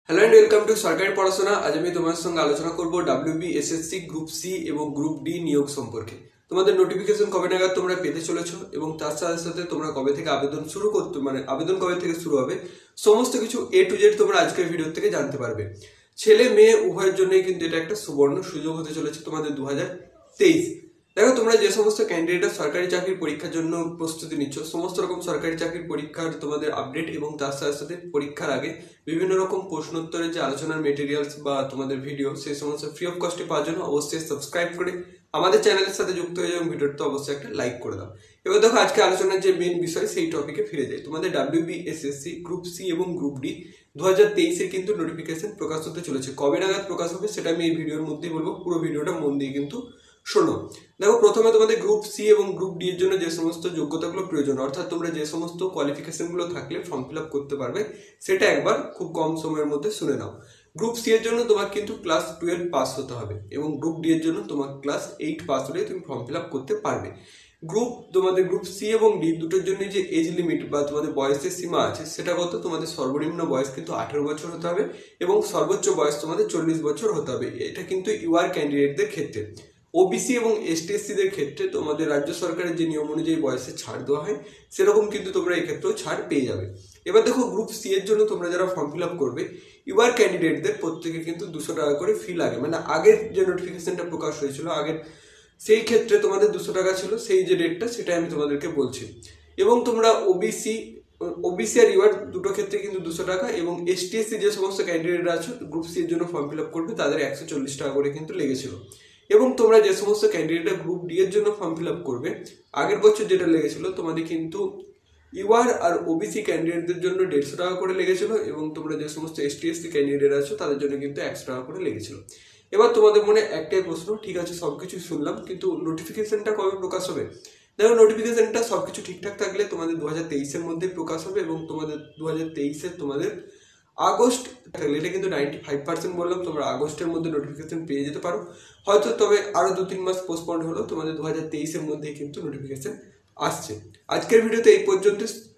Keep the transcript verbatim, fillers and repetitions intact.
Hello and welcome to सरकारी पढ़ाशोना। आज আমি তোমার সঙ্গে আলোচনা করব ডাব্লিউবি এসএসসি গ্রুপ সি এবং গ্রুপ ডি নিয়োগ সম্পর্কে। তোমাদের নোটিফিকেশন কবে নাগাদ তোমরা পেতে চলেছো এবং তার সাথে সাথে তোমরা কবে থেকে আবেদন শুরু করতে মানে আবেদন কবে থেকে শুরু হবে সমস্ত কিছু এ টু জেড তোমরা আজকের ভিডিও থেকে জানতে পারবে। ছেলে মেয়ে উভয়ের জন্যই কিন্তু এটা একটা সুবর্ণ সুযোগ হতে চলেছে তোমাদের দু হাজার তেইশ। দেখো, তোমরা যে সমস্ত ক্যান্ডিডেট সরকারি চাকরির পরীক্ষার জন্য প্রস্তুতি নিচ্ছ, সমস্ত রকম সরকারি চাকরির পরীক্ষার তোমাদের আপডেট এবং তার সাথে সাথে পরীক্ষার আগে বিভিন্ন রকম প্রশ্নোত্তরের যে আলোচনার মেটেরিয়ালস বা তোমাদের ভিডিও, সেই সমস্ত ফ্রি অফ কস্টে পাওয়ার জন্য অবশ্যই সাবস্ক্রাইব করে আমাদের চ্যানেলের সাথে যুক্ত হয়ে যাও। ভিডিওটা তো অবশ্যই একটা লাইক করে দাও। এবার দেখো, আজকে আলোচনার যে মেন বিষয় সেই টপিকে ফিরে যায়। তোমাদের ডাব্লিউবি এসএসসি গ্রুপ সি এবং গ্রুপ ডি দু হাজার তেইশের কিন্তু নোটিফিকেশন প্রকাশ হতে চলেছে। কবে নাগাদ প্রকাশ হবে সেটা আমি এই ভিডিওর মধ্যেই বলবো। পুরো ভিডিওটা মন দিয়ে কিন্তু শোনো। দেখো, প্রথমে তোমাদের গ্রুপ সি এবং গ্রুপ ডি এর জন্য যে সমস্ত যোগ্যতাগুলো প্রয়োজন, অর্থাৎ তোমরা যে সমস্ত কোয়ালিফিকেশন গুলো থাকলে ফর্ম ফিল আপ করতে পারবে, সেটা একবার খুব কম সময়ের মধ্যে শুনে নাও। গ্রুপ সি এর জন্য তোমার কিন্তু ক্লাস টুয়েলভ পাস হতে হবে এবং গ্রুপ ডি এর জন্য তোমার ক্লাস এইট পাস হলে তুমি ফর্ম ফিল আপ করতে পারবে। গ্রুপ তোমাদের গ্রুপ সি এবং ডি দুটোর জন্য যে এজ লিমিট বা তোমাদের বয়সের সীমা আছে সেটা কত? তোমাদের সর্বনিম্ন বয়স কিন্তু আঠেরো বছর হতে হবে এবং সর্বোচ্চ বয়স তোমাদের চল্লিশ বছর হতে হবে। এটা কিন্তু ইউআর ক্যান্ডিডেটদের ক্ষেত্রে। ওবিসি এবং এসটি এসসিদের ক্ষেত্রে তোমাদের রাজ্য সরকারের যে নিয়ম অনুযায়ী বয়সে ছাড় দেওয়া হয় সেরকম কিন্তু তোমরা এই ক্ষেত্রেও ছাড় পেয়ে যাবে। এবার দেখো, গ্রুপ সি এর জন্য তোমরা যারা ফর্ম ফিল আপ করবে, ইউআর ক্যান্ডিডেটদের প্রত্যেকে কিন্তু দুশো টাকা করে ফি লাগে। মানে আগের যে নোটিফিকেশনটা প্রকাশ হয়েছিল আগের, সেই ক্ষেত্রে তোমাদের দুশো টাকা ছিল, সেই যে রেটটা সেটাই আমি তোমাদেরকে বলছি। এবং তোমরা ওবিসি ওবিসি আর ইউআর দুটো ক্ষেত্রে কিন্তু দুশো টাকা, এবং এসটি এসসি যে সমস্ত ক্যান্ডিডেট আছো গ্রুপ সি এর জন্য ফর্ম ফিল আপ করবে তাদের একশো চল্লিশ টাকা করে কিন্তু লেগেছিল। এবং তোমরা যে সমস্ত ক্যান্ডিডেট গ্রুপ ডি এর জন্য ফর্ম ফিল আপ করবে, আগের বছর যেটা লেগেছিল তোমাদের কিন্তু ইউআর আর ওবিসি ক্যান্ডিডেটদের জন্য দেড়শো টাকা করে লেগেছিল, এবং তোমরা যে সমস্ত এসটি এসসি ক্যান্ডিডেট আছো তাদের জন্য কিন্তু একশো টাকা করে লেগেছিল। এবার তোমাদের মনে একটাই প্রশ্ন, ঠিক আছে সবকিছু শুনলাম, কিন্তু নোটিফিকেশনটা কবে প্রকাশ হবে? দেখো, নোটিফিকেশনটা সবকিছু ঠিকঠাক থাকলে তোমাদের দু হাজার তেইশের মধ্যে প্রকাশ হবে এবং তোমাদের দু হাজার তেইশে তোমাদের আগস্ট থাকলে, এটা কিন্তু নাইনটি ফাইভ পার্সেন্ট বললাম, তোমরা আগস্টের মধ্যে নোটিফিকেশন পেয়ে যেতে পারো হয়তো। তবে আরো দু তিন মাস পোস্টপন্ড হলো, তোমাদের দু হাজার তেইশের মধ্যে কিন্তু নোটিফিকেশন আসছে। আজকের ভিডিওতে এই পর্যন্ত।